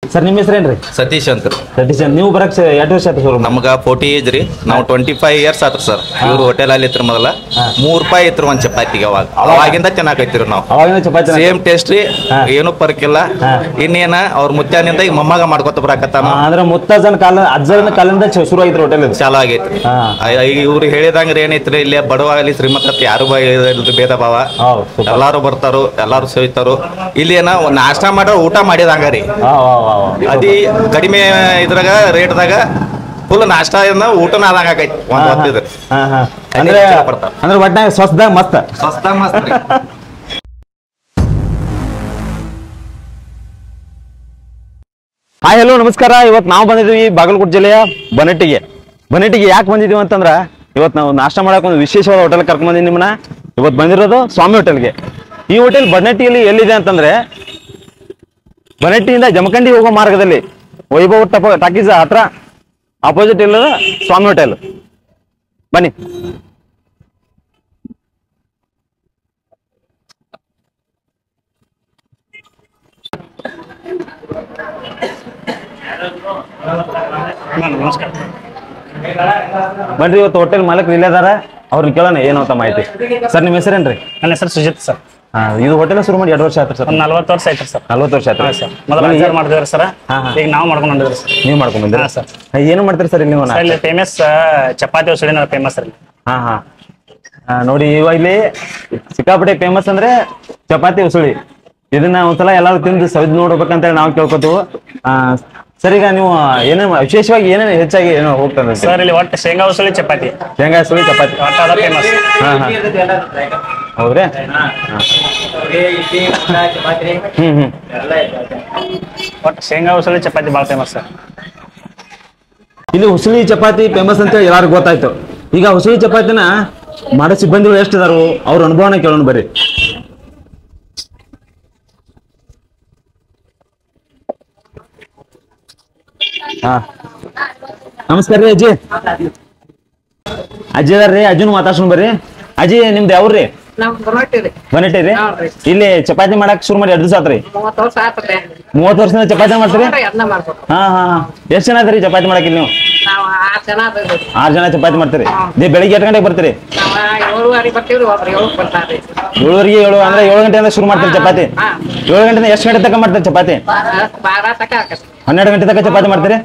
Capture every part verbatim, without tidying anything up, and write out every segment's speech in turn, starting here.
Sir ನಿಮ್ಮ ಹೆಸರೇನ್ರಿ? ಸತೀಶ್ ಅಂತ. ಸತೀಶ್ ಅಂತ. ನೀವು ಬರಕ್ ಎರಡು ವರ್ಷ ಆಯ್ತು ಸರ್? ನಮ್ಗ ಫೋರ್ಟಿ ಏಜ್ ರೀ. ನಾವು ಟ್ವೆಂಟಿ ಫೈವ್ ಇಯರ್ಸ್ ಆತ್ರಿ ಸರ್. ಇವ್ರು ಹೋಟೆಲ್ ಅಲ್ಲಿ ಇತ್ರ ಮೊದಲ ಮೂರ್ ರೂಪಾಯಿ ಇತ್ತು ಒಂದ್ ಚಪಾತಿಗೆ. ಅವಾಗ ಅವಾಗಿಂದ ಚೆನ್ನಾಗೈತಿರಿ ನಾವು. ಅವಾಗಿಂದ ಚಪಾತಿ ಸೇಮ್ ಟೇಸ್ಟ್ ರೀ, ಏನು ಪರ್ಕಿಲ್ಲ. ಇನ್ನೇನ ಅವ್ರ ಮುತ್ತಾನಿಂದ ಈಗ ಮೊಮ್ಮಗ ಮಾಡ್ಕೊತ ಬರಾಕತ್ತಾನ. ಅಂದ್ರೆ ಮುತ್ತಜ್ಜನ ಕಾಲ ಅಜ್ಜನ ಕಾಲದಿಂದ ಶುರು ಆಗಿತ್ತು ಹೋಟೆಲ್. ಚಾಲು ಆಗೈತಿ. ಇವ್ರು ಹೇಳಿದಂಗ್ರಿ ಏನೈತ್ರಿ, ಇಲ್ಲಿ ಬಡವ ಅಲ್ಲಿ ಶ್ರೀಮಂತ ಯಾರು ಭೇದ ಭಾವ, ಎಲ್ಲಾರು ಬರ್ತಾರು, ಎಲ್ಲಾರು ಸೇವಿತಾರು. ಇಲ್ಲಿ ಏನ ನಾಷ್ಟ ಮಾಡೋ ಊಟ ಮಾಡಿದಂಗ ರೀ. ಅದಿ ಕಡಿಮೆ ಇದ್ರಾಗ ರೇಟ್ದಾಗ ಫುಲ್ ನಾಷ್ಟ ಊಟನ ಆದಂಗ ಆಗೈತಿ. ಒಂದ್ ಹೊತ್ತಿದ್ರೆ ಅಂದ್ರೆ ಅಂದ್ರೆ ಒಟ್ಟಾಗ ಸ್ವಸ್ದಾಗ ಮಸ್ತ್ ಸ್ವಸ್ದಾಗ ಮಸ್ತ್. ಹಾಯ್ ಹಲೋ ನಮಸ್ಕಾರ. ಇವತ್ತು ನಾವು ಬಂದಿದ್ವಿ ಬಾಗಲಕೋಟೆ ಜಿಲ್ಲೆಯ ಬನಟ್ಟಿಗೆ. ಬನಟ್ಟಿಗೆ ಯಾಕೆ ಬಂದಿದ್ದೀವಿ ಅಂತಂದ್ರ ಇವತ್ತು ನಾವು ನಾಷ್ಟ ಮಾಡಕ್ ಒಂದು ವಿಶೇಷವಾದ ಹೋಟೆಲ್ ಕರ್ಕೊಂಡ್ ಬಂದಿದ್ದೀವಿ ನಿಮ್ಮನ್ನ. ಇವತ್ತು ಬಂದಿರೋದು ಸ್ವಾಮಿ ಹೋಟೆಲ್ಗೆ. ಈ ಹೋಟೆಲ್ ಬನಟ್ಟಿಯಲ್ಲಿ ಎಲ್ಲಿದೆ ಅಂತಂದ್ರೆ ಬನಟ್ಟಿಯಿಂದ ಜಮಖಂಡಿ ಹೋಗೋ ಮಾರ್ಗದಲ್ಲಿ ವೈಭವ್ ಟಪ ಟಾಕೀಸ್ ಹತ್ರ ಆಪೋಸಿಟ್ ಇಲ್ಲದ ಸ್ವಾಮಿ ಹೋಟೆಲ್. ಬನ್ನಿ. ನಮಸ್ಕಾರ. ಬನ್ರಿ, ಇವತ್ತು ಹೋಟೆಲ್ ಮಾಲಕ್ ಇಲ್ಲದಾರ, ಅವ್ರನ್ನ ಕೇಳೋಣ ಏನು ಅಂತ ಮಾಹಿತಿ. ಸರ್ ನಿಮ್ಮ ಹೆಸರೇನ್ರಿ? ನನ್ನ ಹೆಸರು ಸುಜಿತ್ ಸರ್. ಹಾ, ಇದು ಹೋಟೆಲ್ ಶುರು ಮಾಡಿ ಎರಡು ವರ್ಷ ಆಯ್ತು ಸರ್? ಒಂದು ನಲ್ವತ್ತು ವರ್ಷ ಆಯ್ತು ಸರ್. ನಲ್ವತ್ತು ವರ್ಷ ಆಯ್ತು ಸರ್. ಮೊದಲು ಅಜ್ಜಾರ್ ಮಾಡ್ತಿದ್ರು ಸರ್, ಈಗ ನಾವು ಮಾಡ್ಕೊಂಡು ಹೊಂಟಿದ್ರಿ ಸರ್. ನೀವು ಮಾಡ್ಕೊಂಡ್ ಬಂದ್ರಿ? ಹಾ ಸರ್. ಏನು ಮಾಡ್ತೀರಿ ಸರ್ ಇಲ್ಲಿ ನೀವು? ಇಲ್ಲಿ ಫೇಮಸ್ ಚಪಾತಿ ಉಸಳಿ ಫೇಮಸ್ ಸರ್. ಹಾ ಹಾ ನೋಡಿ, ಇವಾಗ ಇಲ್ಲಿ ಸಿಕ್ಕಾಪಟ್ಟೆ ಫೇಮಸ್ ಅಂದ್ರೆ ಚಪಾತಿ ಉಸುಳಿ. ಇದನ್ನ ಒಂದ್ಸಲ ಎಲ್ಲಾರು ತಿಂದು ಸವಿದ್ ನೋಡ್ಬೇಕಂತ ಹೇಳಿ ನಾವು ಕೇಳ್ಕೊತೀವಿ. ಆ ಸರ್, ಈಗ ನೀವು ಏನೇನು ವಿಶೇಷವಾಗಿ ಏನೇನು ಹೆಚ್ಚಾಗಿ ಏನೋ ಹೋಗ್ತದೆ ಸರ್? ಇಲ್ಲಿ ಒಟ್ಟು ಶೇಂಗಾ ಉಸುಳಿ ಚಪಾತಿ, ಶೇಂಗಾ ಉಸುಳಿ ಚಪಾತಿ ಒಟ್ಟು ಅದ ಫೇಮಸ್. ಹಾ ಹಾ ಹೌದ್ರಿ? ಹ್ಮ್ ಹ್ಮ್ ಒಟ್ಟು ಶೇಂಗಾ ಉಸುಳಿ ಚಪಾತಿ ಭಾಳ ಫೇಮಸ್ ಸರ್. ಇಲ್ಲಿ ಉಸುಳಿ ಚಪಾತಿ ಫೇಮಸ್ ಅಂತ ಎಲ್ಲಾರು ಗೊತ್ತಾಯ್ತು. ಈಗ ಉಸುಳಿ ಚಪಾತಿನ ಮಾಡೋ ಸಿಬ್ಬಂದಿಗಳು ಎಷ್ಟು ಇದಾರು, ಅವ್ರ ಅನುಭವನ ಕೇಳೋಣ ಬರ್ರಿ. ಹಾ ನಮಸ್ಕಾರ ರೀ ಅಜ್ಜಿ. ಅಜ್ಜಿ ಅದಾರ್ರಿ, ಅಜ್ಜಿನ ಮಾತಾಡ್ಸೋಣ ಬರ್ರಿ. ಅಜ್ಜಿ ನಿಮ್ದು ಯಾವ್ರಿ? ಬನಟ್ಟಿ ರೀ. ಇಲ್ಲಿ ಚಪಾತಿ ಮಾಡಕ್ ಶುರು ಮಾಡಿ ಎರಡು ದಿವಸ ಆತ್ರಿ? ಮೂವತ್ತು ವರ್ಷದಿಂದ ಚಪಾತಿ ಮಾಡ್ತೀರಿ? ಹಾ ಹಾ ಎಷ್ಟ್ ಜನ ಅದ್ರಿ ಚಪಾತಿ ಮಾಡಕ್ ಇಲ್ಲಿ ನೀವು? ಆರ್ ಜನ ಚಪಾತಿ ಮಾಡ್ತೀರಿ. ಬೆಳಿಗ್ಗೆ ಎಷ್ಟು ಗಂಟೆಗೆ ಬರ್ತೀರಿ? ಏಳುವರೆಗೆ. ಏಳು ಅಂದ್ರೆ ಏಳು ಗಂಟೆಯಿಂದ ಶುರು ಮಾಡ್ತೀರಿ ಚಪಾತಿ? ಏಳು ಗಂಟೆಯಿಂದ ಎಷ್ಟು ಗಂಟೆ ತನಕ ಮಾಡ್ತೀರಿ ಚಪಾತಿ? ಹನ್ನೆರಡು ಗಂಟೆ ತನಕ ಚಪಾತಿ ಮಾಡ್ತೀರಿ?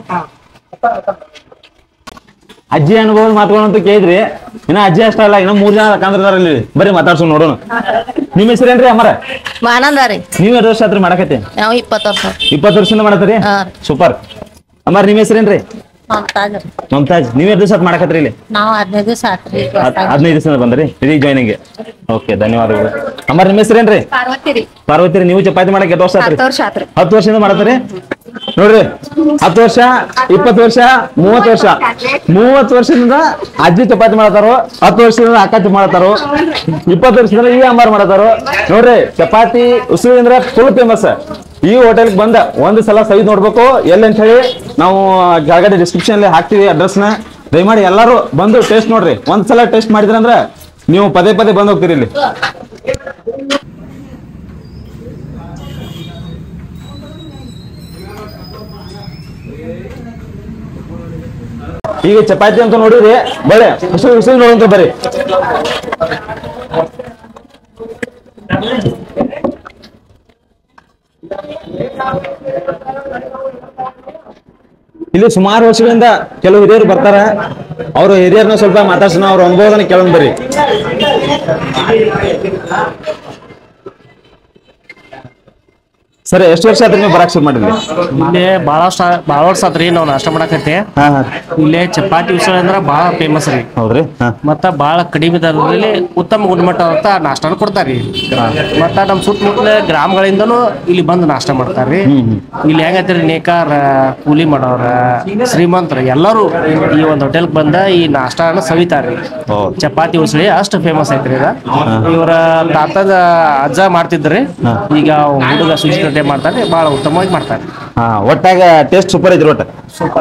ಅಜ್ಜಿ ಅನುಭವದ ಮಾತುಗಳಂತೂ ಕೇಳಿದ್ರಿ. ಇನ್ನ ಅಜ್ಜಿ ಅಷ್ಟ ಅಲ್ಲ, ಇನ್ನ ಮೂರ್ ಜನ ಕಾಂದ್ರದಾರಲ್ಲಿ. ಬರೀ ಮಾತಾಡ್ಸೋ ನೋಡೋಣ. ನಿಮ್ ಹೆಸರೇನ್ರಿ ಅಮ್ಮರ? ಆನಂದ ರೀ. ನೀವ್ ಎರಡು ವರ್ಷ ಆತ್ರಿ ಮಾಡಕತ್ತಿ? ನಾವು ಇಪ್ಪತ್ತು ವರ್ಷ. ಇಪ್ಪತ್ತು ವರ್ಷದಿಂದ ಮಾಡತ್ತೀರಿ? ಸೂಪರ್. ಅಮ್ಮಾರ ನಿಮ್ ಹೆಸರೇನ್ರಿ? ಮಮತಾಜ್. ಮಮತಾಜ್. ನೀವ್ ಎರಡು ದಿವಸ ಮಾಡಕತ್ರಿ ಇಲ್ಲಿ? ನಾವು ಹದಿನೈದು ದಿವಸ ಆತ್ರಿ. ಹದಿನೈದು ದಿವಸ ಬಂದ್ರಿ ಇದೀಗ ಜಾಯ್ನಿಂಗ್? ಓಕೆ, ಧನ್ಯವಾದಗಳು. ಅಮ್ಮಾರ ನಿಮ್ ಹೆಸರೇನ್ರಿ? ಪಾರ್ವತಿ ರೀ. ಪಾರ್ವತಿ ರೀ. ನೀವು ಚಪಾತಿ ಮಾಡಕ್ ಎಷ್ಟು ವರ್ಷ ಆತ್ರಿ? ಹತ್ತು ವರ್ಷ ಆತ್ರಿ. ಹತ್ತು ವರ್ಷದಿಂದ ಮಾಡತ್ತೀರಿ? ನೋಡ್ರಿ, ಹತ್ತು ವರ್ಷ, ಇಪ್ಪತ್ತು ವರ್ಷ, ಮೂವತ್ತು ವರ್ಷ. ಮೂವತ್ತು ವರ್ಷದಿಂದ ಅಜ್ಜಿ ಚಪಾತಿ ಮಾಡತಾರೋ, ಹತ್ತು ವರ್ಷದಿಂದ ಅಕ್ಕ ಮಾಡತಾರೋ, ಇಪ್ಪತ್ತು ವರ್ಷದಿಂದ ಈ ಅಂಬಾರ್ ಮಾಡತಾರೋ. ನೋಡ್ರಿ, ಚಪಾತಿ ಉಸುಳಿ ಅಂದ್ರೆ ಫುಲ್ ಫೇಮಸ್. ಈ ಹೋಟೆಲ್ಗೆ ಬಂದ ಒಂದ್ ಸಲ ಸವಿದ್ ನೋಡ್ಬೇಕು. ಎಲ್ಲಿ ಅಂತ ಹೇಳಿ ನಾವು ಕೆಳಗಡೆ ಡಿಸ್ಕ್ರಿಪ್ಷನ್ ಅಲ್ಲಿ ಹಾಕ್ತಿವಿ ಅಡ್ರೆಸ್ ನ. ದಯಮಾಡಿ ಎಲ್ಲಾರು ಬಂದು ಟೇಸ್ಟ್ ನೋಡ್ರಿ. ಒಂದ್ ಸಲ ಟೇಸ್ಟ್ ಮಾಡಿದ್ರಿ ಅಂದ್ರೆ ನೀವು ಪದೇ ಪದೇ ಬಂದ್ ಹೋಗ್ತೀರಿ ಇಲ್ಲಿ. ಈಗ ಚಪಾತಿ ಅಂತ ನೋಡಿದ್ರಿ, ಬಳೆ ಉಸುಳಿ ಉಸುಳಿ ನೋಡಂತ ಬರ್ರಿ. ಇಲ್ಲಿ ಸುಮಾರು ವರ್ಷಗಳಿಂದ ಕೆಲವು ಹಿರಿಯರು ಬರ್ತಾರ. ಅವರು ಹಿರಿಯರನ್ನ ಸ್ವಲ್ಪ ಮಾತಾಡ್ಸೋಣ, ಅವ್ರ ಅನುಭವನ ಕೇಳೋಣ ಬರ್ರಿ. ಸರ್, ಎಷ್ಟು ವರ್ಷ ಆದ್ರಿ ನೀವು ಬರಾಕ್ ಶುರು ಮಾಡಿದ್ರಿ? ಇಲ್ಲಿ ಬಹಳಷ್ಟು ಬಹಳ ವರ್ಷ ಆತ್ರಿ ನಾವು ನಾಷ್ಟ ಮಾಡಕತ್ತಿ. ಇಲ್ಲೇ ಚಪಾತಿ ಉಸುಳಿ ಅಂದ್ರ ಬಹಳ ಫೇಮಸ್ ರೀ. ಹೌದ್ರಿ? ಮತ್ತ ಬಹಳ ಕಡಿಮೆ ದರದಲ್ಲಿ ಉತ್ತಮ ಗುಣಮಟ್ಟದ ನಾಷ್ಟಾನ ಕೊಡ್ತಾರ್ರಿ. ಮತ್ತ ನಮ್ ಸುತ್ತಮುತ್ತಲ ಗ್ರಾಮಗಳಿಂದನೂ ಇಲ್ಲಿ ಬಂದು ನಾಷ್ಟ ಮಾಡ್ತಾರ್ರಿ. ಇಲ್ಲಿ ಹೆಂಗೈತ್ರಿ, ನೇಕಾರ, ಕೂಲಿ ಮಾಡೋರ, ಶ್ರೀಮಂತರ ಎಲ್ಲರೂ ಈ ಒಂದು ಹೋಟೆಲ್ ಬಂದ ಈ ನಾಷ್ಟಾನ ಸವಿತಾರ್ರಿ. ಚಪಾತಿ ಉಸುಳಿ ಅಷ್ಟು ಫೇಮಸ್ ಐತ್ರಿ ಇದ. ಇವರ ತಾತದ ಅಜ್ಜ ಮಾಡ್ತಿದ್ರಿ, ಈಗ ಹುಡುಗ ಸುಜಿತ ಮಾಡ್ತಾರೆ, ಬಹಳ ಉತ್ತಮವಾಗಿ ಮಾಡ್ತಾರೆ. ಹಾ ಒಟ್ಟಾಗ ಟೇಸ್ಟ್ ಸೂಪರ್ ಐತ್ರಿ ಒಟ್ಟ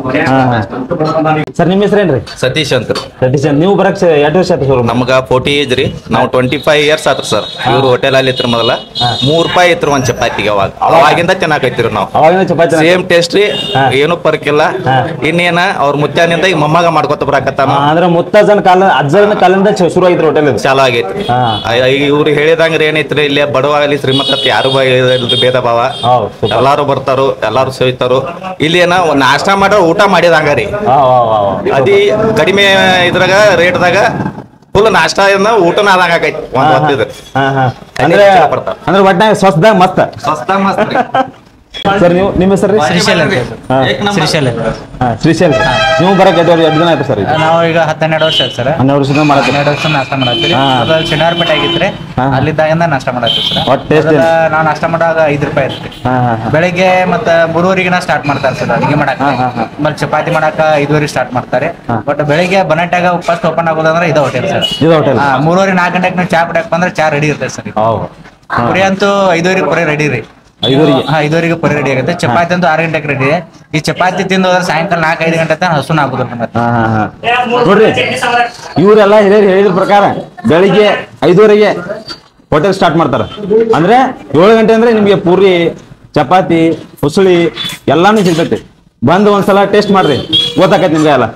ಸರ್ ನಿಮ್ಮ ಹೆಸರೇನ್ರಿ ಸತೀಶ್ ಅಂತ ಸತೀಶ್ ಅಂತ ನೀವು ಬರಕ್ ಎರಡು ವರ್ಷ ಆಯ್ತು ಶೋರೂಮ್ ನಮ್ಗ ಫೋರ್ಟಿ ಏಜ್ ರೀ ನಾವು ಟ್ವೆಂಟಿ ಫೈವ್ ಇಯರ್ಸ್ ಆತ್ರಿ ಸರ್ ಇವ್ರು ಹೋಟೆಲ್ ಅಲ್ಲಿ ಇತ್ರ ಮೊದಲ ಮೂರ್ ರೂಪಾಯಿ ಇತ್ತು ಒಂದ್ ಚಪಾತಿಗೆ ಅವಾಗ ಅವಾಗಿಂದ ತಿನ್ನಾಕೈತಿರಿ ನಾವು ಅವಾಗಿನ ಚಪಾತಿ ಸೇಮ್ ಟೇಸ್ಟ್ ರೀ ಏನು ಪರ್ಕಿಲ್ಲ ಇನ್ನೇನ ಅವ್ರ ಮುತ್ಯಾನಿಂದ ಈಗ ಮೊಮ್ಮಗ ಮಾಡ್ಕೊತ ಬರಾಕತ್ತಾನ ಅಂದ್ರೆ ಮುತ್ತಜ್ಜನ ಕಾಲ ಅಜ್ಜನ ಕಾಲದಿಂದ ಚ- ಶುರು ಆಗಿತ್ತು ಹೋಟೆಲ್ ಇದು ಚಾಲು ಆಗೈತಿ ಹಾ. ಇವ್ರು ಹೇಳಿದಂಗ್ರಿ ಏನೈತ್ರಿ ಇಲ್ಲಿ ಬಡವಾಗಲಿ ಶ್ರೀಮಂತ ಯಾರು ಇಲ್ರಿ ಭೇದ ಭಾವ ಹೌದು, super. ಎಲ್ಲಾರು ಬರ್ತಾರು ಎಲ್ಲಾರು ಸೇವಿತಾರು ಇಲ್ಲಿ ಏನ ನಾಷ್ಟ ಮಾಡೋ ಊಟ ಮಾಡಿದಂಗ ರೀ ವಾ, ವಾ, ವಾ, ವಾ. ಅದಿ ಕಡಿಮೆ ಇದ್ರಾಗ ರೇಟ್ದಾಗ ಫುಲ್ ನಾಷ್ಟ ಊಟನ ಆದಂಗ ಆಕೈತಿ ಹಾ, ಒಂದ್ ಹಾ. ಹೊತ್ತಿದ್ರೆ ಹಾ, ಹಾ. ಅಂದ್ರೆ ಅಂದ್ರೆ ಒಟ್ಟಾಗ ಸ್ವಸ್ದಾಗ ಮಸ್ತ್ ಸರ್ ನೀವು ನಿಮ್ಮ ಹೆಸರು ಶ್ರೀಶೈಲ ಅಂತ ಹಾ. ಶ್ರೀಶೈಲ ಹಾ, ಶ್ರೀಶೈಲ್ ನೀವು ಬರಕ್ ಎರಡು ಎರಡು ದಿನ ಆಯ್ತು ಸರ್ ಇದು ನಾವು ಈಗ ಹತ್ತೆರಡು ವರ್ಷ ಆಯ್ತು ಸರ್ ಹನ್ನೆರಡು ವರ್ಷದಿಂದ ಮಾಡತ್ತೀವಿ ಹನ್ನೆರಡು ವರ್ಷ ನಾಷ್ಟ ಮಾಡತ್ತೀರಿ ಹಾ. ಮೊದಲು ಶನಿವಾರಪೇಟೆ ಆಗಿತ್ರಿ ಹಾ. ಅಲ್ಲಿದ್ದಾಗಿಂದ ನಾಷ್ಟ ಮಾಡತ್ತೀವಿ ಸರ್ ಒಟ್ಟು taste ಮೊದಲ ಏನು? ನಾವು ನಾಷ್ಟ ಮಾಡಾಗ ಐದು ರೂಪಾಯಿ ಇರ್ತಿ ಹಾ ಹಾ ಹಾ ಬೆಳಿಗ್ಗೆ ಮತ್ತ ಮೂರುವರೆಗಿನ ಸ್ಟಾರ್ಟ್ ಮಾಡ್ತಾರೆ ಸರ್ ಅಡಿಗೆ ಮಾಡಾಕ ಹಾ, ಹಾ, ಹಾ. ಆಮೇಲೆ ಚಪಾತಿ ಮಾಡಾಕ ಐದುವರೆ ಸ್ಟಾರ್ಟ್ ಮಾಡ್ತಾರೆ ಹಾ. ಬಟ್ ಬೆಳಿಗ್ಗೆ ಬನಟ್ಟಾಗ ಫಸ್ಟ್ ಓಪನ್ ಆಗೋದಂದ್ರೆ ಇದು ಹೋಟೆಲ್ ಸರ್ ಇದು ಹೋಟೆಲ್ ಹಾ ಮೂರುವರೆ ನಾಲ್ಕು ಗಂಟೆಗೆ ನೀವು ಚಾ ಕುಡಿಯಕ್ ಬಂದ್ರೆ ಚಾ ರೆಡಿ ಇರ್ತದೆ ಸರ್ ಹೌದು ಹಾ. ಪುರಿ ಅಂತೂ ಐದುವರೆಗೆ ಪುರಿ ರೆಡಿ ರೀ ಐದುವರೆಗೆ? ಹಾ ಐದುವರೆಗೆ ಪುರಿ ರೆಡಿ ಆಗುತ್ತೆ ಚಪಾತಿ ಅಂತೂ ಆರು ಗಂಟೆಗೆ ರೆಡಿ ಈ ಚಪಾತಿ ತಿಂದು ಹೋದ್ರೆ ಸಾಯಂಕಾಲ ನಾಲ್ಕು ಐದು ಗಂಟೆ ತನಕ ಹಸುನ ಆಗುದಿಲ್ಲ ನಮ್ಗೆ. ಹಾ ಹಾ ಹಾ ನೋಡ್ರಿ ಇವರೆಲ್ಲ ಹಿರಿಯರು ಹೇಳಿದ್ರ ಪ್ರಕಾರ ಬೆಳಿಗ್ಗೆ ಐದುವರೆಗೆ ಹೋಟೆಲ್ ಸ್ಟಾರ್ಟ್ ಮಾಡ್ತಾರ ಅಂದ್ರೆ ಏಳು ಗಂಟೆ ಅಂದ್ರೆ ನಿಮ್ಗೆ ಪೂರಿ ಚಪಾತಿ ಉಸುಳಿ ಎಲ್ಲಾನು ಸಿಗ್ತೈತಿ ಬಂದು ಒಂದ್ಸಲ ಟೇಸ್ಟ್ ಮಾಡ್ರಿ ಗೊತ್ತಾಕೈತಿ ನಿಮ್ಗೆ ಎಲ್ಲ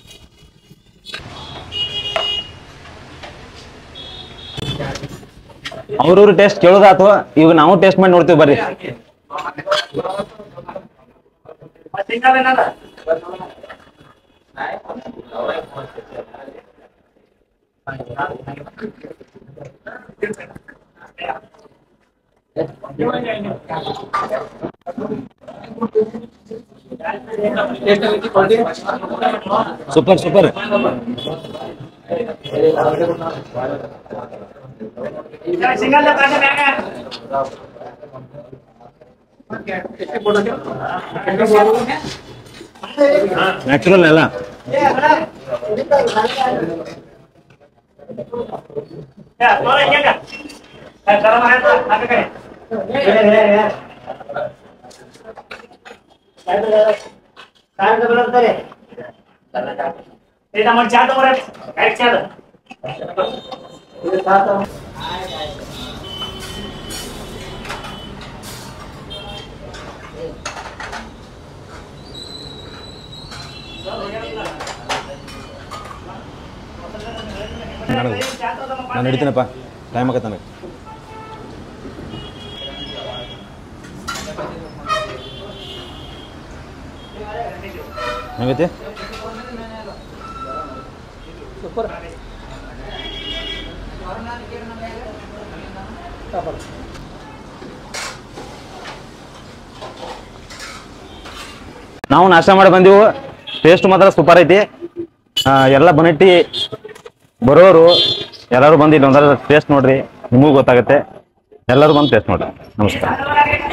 ಅವ್ರವ್ರ ಟೇಸ್ಟ್ ಕೇಳೋದಾತು ಈಗ ನಾವು ಟೇಸ್ಟ್ ಮಾಡಿ ನೋಡ್ತೀವಿ ಬರ್ರಿ ಸೂಪರ್ ಸೂಪರ್ ನ್ಯಾಚುರಲ್ ಎಲ್ಲ ನಾನು ಹಿಡಿತೀನಪ್ಪ ಟೈಮ್ ಆಗತ್ತೆ ನನಗೆ ಹೆಂಗೈತಿ ನಾವು ನಾಷ್ಟ ಮಾಡಿ ಬಂದೆವು ಟೇಸ್ಟ್ ಮಾತ್ರ ಸೂಪರ್ ಐತಿ ಆ, ಎಲ್ಲ ಬನಟ್ಟಿ ಬರೋರು ಎಲ್ಲರೂ ಬಂದು ಇಲ್ಲಿ ಒಂದರ ಟೇಸ್ಟ್ ನೋಡ್ರಿ ನಿಮಗೂ ಗೊತ್ತಾಗುತ್ತೆ ಎಲ್ಲರೂ ಬಂದು ಟೇಸ್ಟ್ ನೋಡ್ರಿ ನಮಸ್ಕಾರ